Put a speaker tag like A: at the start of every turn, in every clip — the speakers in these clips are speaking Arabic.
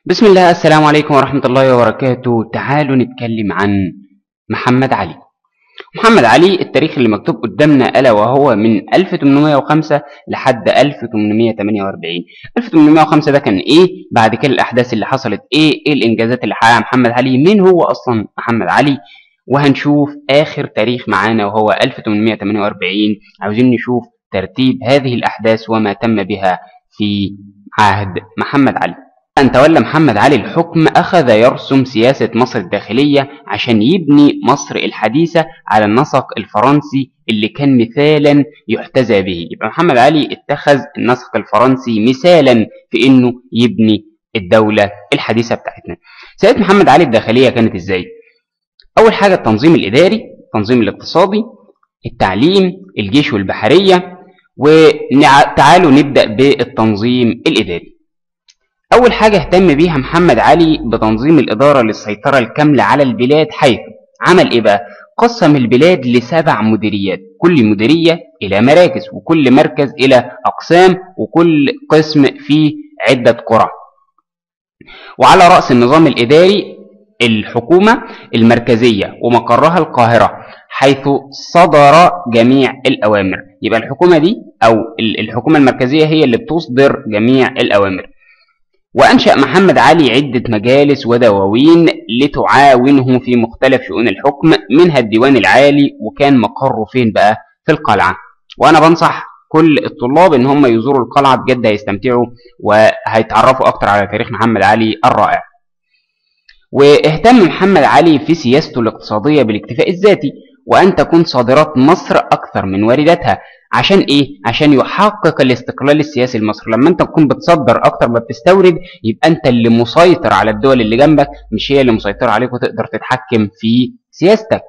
A: بسم الله. السلام عليكم ورحمة الله وبركاته. تعالوا نتكلم عن محمد علي. محمد علي التاريخ اللي مكتوب قدامنا ألا وهو من 1805 لحد 1848. 1805 ده كان إيه؟ بعد كده الأحداث اللي حصلت إيه الإنجازات اللي حققها محمد علي؟ مين هو أصلا محمد علي؟ وهنشوف آخر تاريخ معانا وهو 1848. عاوزين نشوف ترتيب هذه الأحداث وما تم بها في عهد محمد علي. أن تولى محمد علي الحكم أخذ يرسم سياسة مصر الداخلية عشان يبني مصر الحديثة على النسق الفرنسي اللي كان مثالا يحتذى به. يبقى محمد علي اتخذ النسق الفرنسي مثالا في انه يبني الدولة الحديثة بتاعتنا. سياسة محمد علي الداخلية كانت ازاي؟ اول حاجة التنظيم الاداري، التنظيم الاقتصادي، التعليم، الجيش والبحرية. وتعالوا نبدأ بالتنظيم الاداري. أول حاجة اهتم بيها محمد علي بتنظيم الإدارة للسيطرة الكاملة على البلاد، حيث عمل إيه بقى؟ قسم البلاد ل7 مديريات، كل مديرية إلى مراكز، وكل مركز إلى أقسام، وكل قسم فيه عدة قرى. وعلى رأس النظام الإداري الحكومة المركزية ومقرها القاهرة، حيث صدر جميع الأوامر. يبقى الحكومة دي أو الحكومة المركزية هي اللي بتصدر جميع الأوامر. وأنشأ محمد علي عدة مجالس ودواوين لتعاونه في مختلف شؤون الحكم، منها الديوان العالي، وكان مقره فين بقى؟ في القلعة. وأنا بنصح كل الطلاب إن هم يزوروا القلعة، بجد هيستمتعوا وهيتعرفوا أكتر على تاريخ محمد علي الرائع. واهتم محمد علي في سياسته الاقتصادية بالاكتفاء الذاتي، وأن تكون صادرات مصر أكثر من وارداتها. عشان إيه؟ عشان يحقق الاستقلال السياسي لمصر. لما أنت تكون بتصدر أكتر ما بتستورد، يبقى أنت اللي مسيطر على الدول اللي جنبك، مش هي اللي مسيطرة عليك وتقدر تتحكم في سياستك.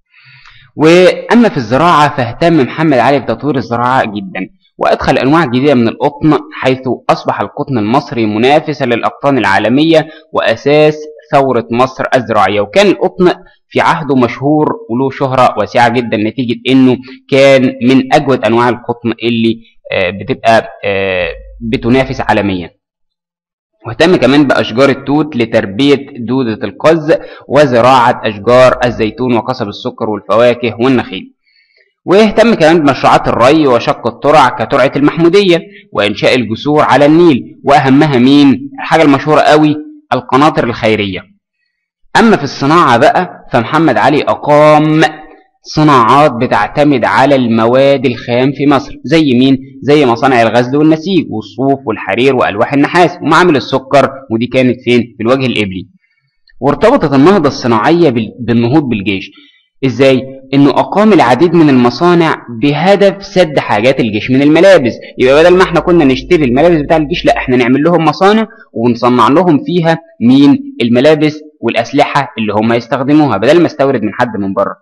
A: وأما في الزراعة فاهتم محمد علي بتطوير الزراعة جدا، وأدخل أنواع جديدة من القطن، حيث أصبح القطن المصري منافسا للأقطان العالمية وأساس ثورة مصر الزراعية. وكان القطن في عهده مشهور وله شهرة واسعة جدا، نتيجة انه كان من اجود انواع القطن اللي بتبقى بتنافس عالميا. واهتم كمان باشجار التوت لتربية دودة القز، وزراعة اشجار الزيتون وقصب السكر والفواكه والنخيل. واهتم كمان بمشروعات الري وشق الترع كترعة المحمودية، وانشاء الجسور على النيل، واهمها مين؟ الحاجة المشهورة قوي، القناطر الخيرية. أما في الصناعة بقى فمحمد علي أقام صناعات بتعتمد على المواد الخام في مصر، زي مين؟ زي مصانع الغزل والنسيج والصوف والحرير وألواح النحاس ومعامل السكر، ودي كانت فين؟ في الوجه الإبلي. وارتبطت النهضة الصناعية بالنهوض بالجيش. إزاي؟ إنه أقام العديد من المصانع بهدف سد حاجات الجيش من الملابس. يبقى بدل ما احنا كنا نشتري الملابس بتاع الجيش، لا، احنا نعمل لهم مصانع ونصنع لهم فيها مين؟ الملابس والأسلحة اللي هم يستخدموها، بدل ما استورد من حد من بره.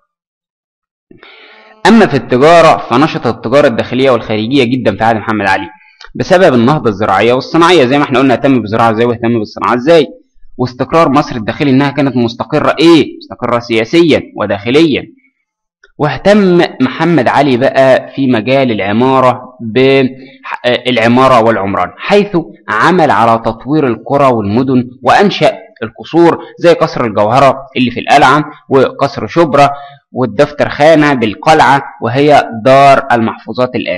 A: أما في التجارة فنشط التجارة الداخلية والخارجية جدا في عهد محمد علي، بسبب النهضة الزراعية والصناعية. زي ما احنا قلنا اهتم بالزراعة ازاي واهتم بالصناعة ازاي. واستقرار مصر الداخلي، انها كانت مستقرة مستقرة سياسيا وداخليا. واهتم محمد علي بقى في مجال العمارة بالعمارة والعمران، حيث عمل على تطوير القرى والمدن، وأنشأ القصور زي قصر الجوهرة اللي في القلعة، وقصر شبرا، والدفتر خانة بالقلعة وهي دار المحفوظات الآن.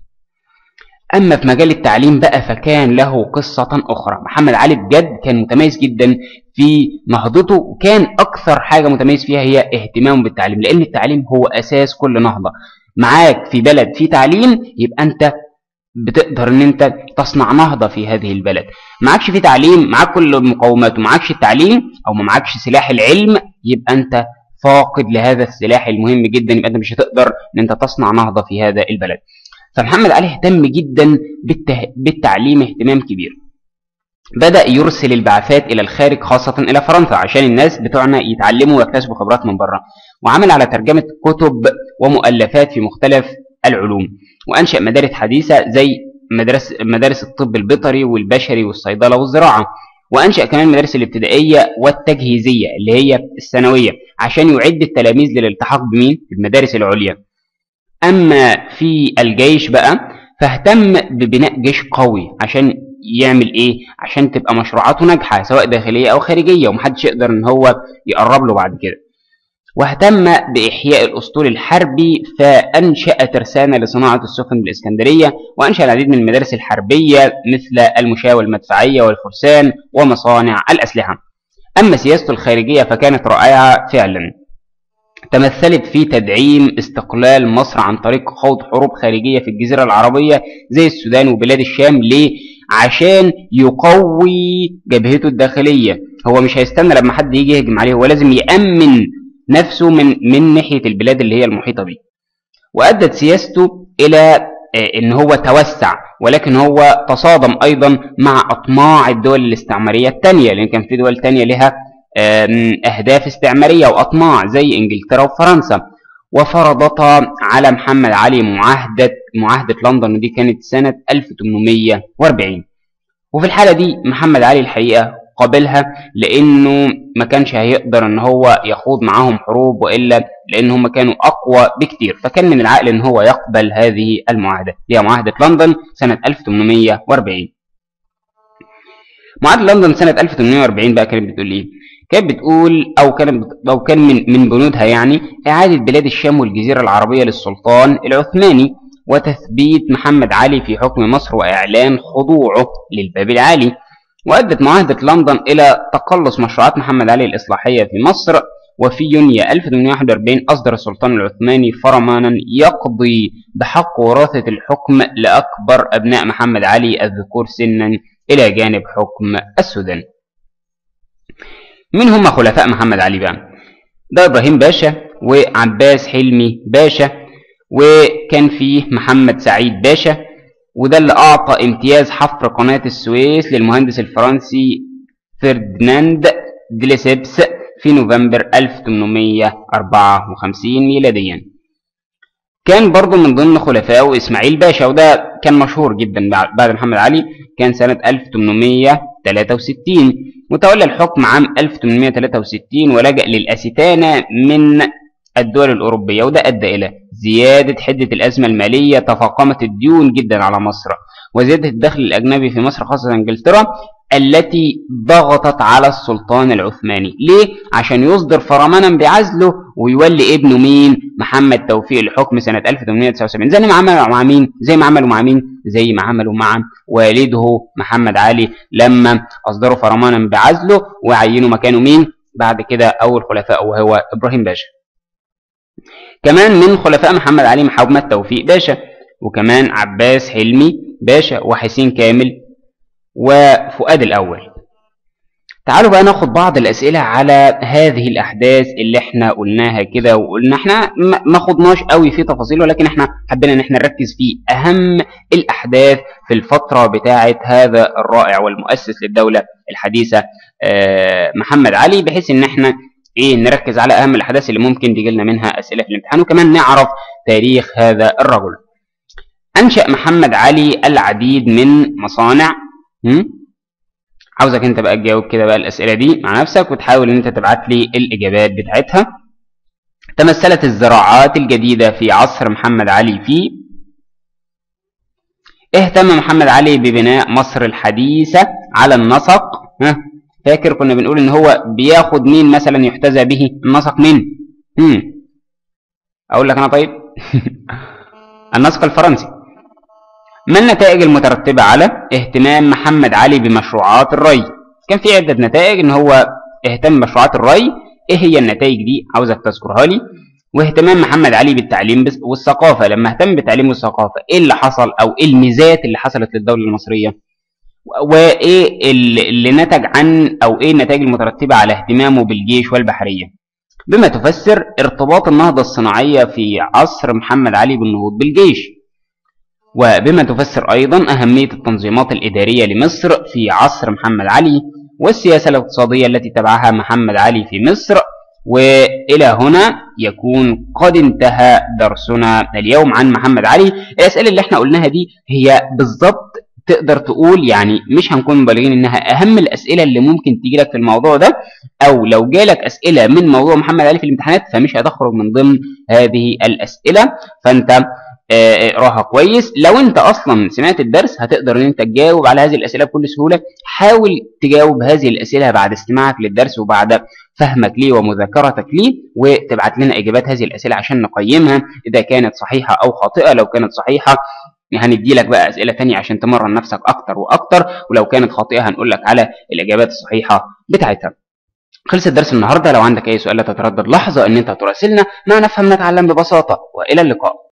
A: أما في مجال التعليم بقى فكان له قصة أخرى. محمد علي بجد كان متميز جدا في نهضته، وكان أكثر حاجة متميز فيها هي اهتمامه بالتعليم، لأن التعليم هو أساس كل نهضة. معاك في بلد في تعليم، يبقى أنت بتقدر ان انت تصنع نهضة في هذه البلد. معكش في تعليم، معاك كل المقومات ومعكش التعليم، او ما معكش سلاح العلم، يبقى انت فاقد لهذا السلاح المهم جدا، يبقى انت مش هتقدر ان انت تصنع نهضة في هذا البلد. فمحمد علي اهتم جدا بالتعليم اهتمام كبير. بدأ يرسل البعثات الى الخارج، خاصة الى فرنسا، عشان الناس بتوعنا يتعلموا ويكتسبوا خبرات من بره. وعمل على ترجمة كتب ومؤلفات في مختلف العلوم. وأنشأ مدارس حديثة زي مدارس الطب البيطري والبشري والصيدلة والزراعة. وأنشأ كمان المدارس الابتدائية والتجهيزية اللي هي الثانوية، عشان يعد التلاميذ للالتحاق بمين؟ بالمدارس العليا. أما في الجيش بقى فاهتم ببناء جيش قوي عشان يعمل ايه عشان تبقى مشروعاته ناجحه سواء داخليه او خارجيه ومحدش يقدر ان هو يقرب له بعد كده. واهتم بإحياء الأسطول الحربي فأنشأ ترسانة لصناعة السفن بالإسكندرية، وأنشأ العديد من المدارس الحربية مثل المشاة والمدفعية والفرسان ومصانع الأسلحة. أما سياسته الخارجية فكانت رائعة فعلا، تمثلت في تدعيم استقلال مصر عن طريق خوض حروب خارجية في الجزيرة العربية زي السودان وبلاد الشام. ليه؟ عشان يقوي جبهته الداخلية. هو مش هيستنى لما حد يجي يهجم عليه، هو لازم يأمن نفسه من ناحية البلاد اللي هي المحيطة به. وأدت سياسته إلى إن هو توسع، ولكن هو تصادم أيضا مع أطماع الدول الاستعمارية التانية، لأن كان في دول تانية لها أهداف استعمارية وأطماع زي إنجلترا وفرنسا، وفرضت على محمد علي معاهدة لندن، ودي كانت سنة 1840. وفي الحالة دي محمد علي الحقيقة قابلها، لأنه ما كانش هيقدر إن هو يخوض معاهم حروب، وإلا لأن هم كانوا أقوى بكتير، فكان من العقل إن هو يقبل هذه المعاهدة. هي معاهدة لندن سنة 1840. معاهدة لندن سنة 1840 بقى كانت بتقول إيه؟ كانت بتقول أو كان من بنودها يعني إعادة بلاد الشام والجزيرة العربية للسلطان العثماني، وتثبيت محمد علي في حكم مصر، وإعلان خضوعه للباب العالي. وأدت معاهدة لندن إلى تقلص مشروعات محمد علي الإصلاحية في مصر. وفي يونيو 1841 أصدر السلطان العثماني فرمانا يقضي بحق وراثة الحكم لأكبر أبناء محمد علي الذكور سنا إلى جانب حكم السودان. من هم خلفاء محمد علي بقى؟ ده إبراهيم باشا وعباس حلمي باشا، وكان فيه محمد سعيد باشا، وده اللي أعطى امتياز حفر قناة السويس للمهندس الفرنسي فرديناند دي ليسيبس في نوفمبر 1854 ميلاديا. كان برضو من ضمن خلفائه إسماعيل باشا، وده كان مشهور جدا بعد محمد علي، كان سنة 1863، وتولى الحكم عام 1863 ولجأ للأستانة من الدول الأوروبية، وده أدى إلى زيادة حدة الأزمة المالية، تفاقمت الديون جدا على مصر، وزيادة الدخل الأجنبي في مصر خاصة إنجلترا التي ضغطت على السلطان العثماني. ليه؟ عشان يصدر فرمانا بعزله ويولي ابنه مين؟ محمد توفيق الحكم سنة 1879، زي ما عملوا مع مين؟ زي ما عملوا مع والده محمد علي لما أصدروا فرمانا بعزله وعينوا مكانه مين؟ بعد كده أول خلفاء وهو إبراهيم باشا. كمان من خلفاء محمد علي محمد توفيق باشا، وكمان عباس حلمي باشا، وحسين كامل، وفؤاد الأول. تعالوا بقى ناخد بعض الأسئلة على هذه الأحداث اللي احنا قلناها كده، وقلنا احنا ما خدناش قوي في تفاصيل، ولكن احنا حبينا ان احنا نركز في أهم الأحداث في الفترة بتاعة هذا الرائع والمؤسس للدولة الحديثة محمد علي، بحيث ان احنا نركز على أهم الأحداث اللي ممكن تيجي لنا منها أسئلة في الامتحان، وكمان نعرف تاريخ هذا الرجل. أنشأ محمد علي العديد من مصانع. عاوزك انت بقى تجاوب كده بقى الأسئلة دي مع نفسك، وتحاول ان انت تبعت لي الإجابات بتاعتها. تمثلت الزراعات الجديدة في عصر محمد علي في. اهتم محمد علي ببناء مصر الحديثة على النسق. فاكر كنا بنقول ان هو بياخد مين مثلا يحتذى به؟ النسق مين؟ اقول لك انا طيب النسق الفرنسي. ما النتائج المترتبة على اهتمام محمد علي بمشروعات الري؟ كان في عدة نتائج ان هو اهتم بمشروعات الري. ايه هي النتائج دي؟ عاوزك تذكرها لي. واهتمام محمد علي بالتعليم والثقافة، لما اهتم بالتعليم والثقافة ايه اللي حصل، او ايه الميزات اللي حصلت للدولة المصرية؟ وايه اللي نتج عن، او ايه النتائج المترتبة على اهتمامه بالجيش والبحرية؟ بما تفسر ارتباط النهضة الصناعية في عصر محمد علي بالنهوض بالجيش. وبما تفسر أيضا أهمية التنظيمات الإدارية لمصر في عصر محمد علي، والسياسة الاقتصادية التي تبعها محمد علي في مصر. وإلى هنا يكون قد انتهى درسنا اليوم عن محمد علي. الأسئلة اللي احنا قلناها دي هي بالضبط تقدر تقول يعني مش هنكون مبالغين انها اهم الاسئله اللي ممكن تيجي لك في الموضوع ده، او لو جالك اسئله من موضوع محمد علي في الامتحانات فمش هتخرج من ضمن هذه الاسئله. فانت اقراها كويس. لو انت اصلا سمعت الدرس هتقدر ان انت تجاوب على هذه الاسئله بكل سهوله. حاول تجاوب هذه الاسئله بعد استماعك للدرس وبعد فهمك ليه ومذاكرتك ليه، وتبعت لنا اجابات هذه الاسئله عشان نقيمها اذا كانت صحيحه او خاطئه. لو كانت صحيحه هندي لك بقى اسئله تانية عشان تمرن نفسك اكتر واكتر، ولو كانت خاطئه هنقول لك على الاجابات الصحيحه بتاعتها. خلص الدرس النهارده. لو عندك اي سؤال لا تتردد لحظه ان انت تراسلنا. معنا نفهم نتعلم ببساطه، والى اللقاء.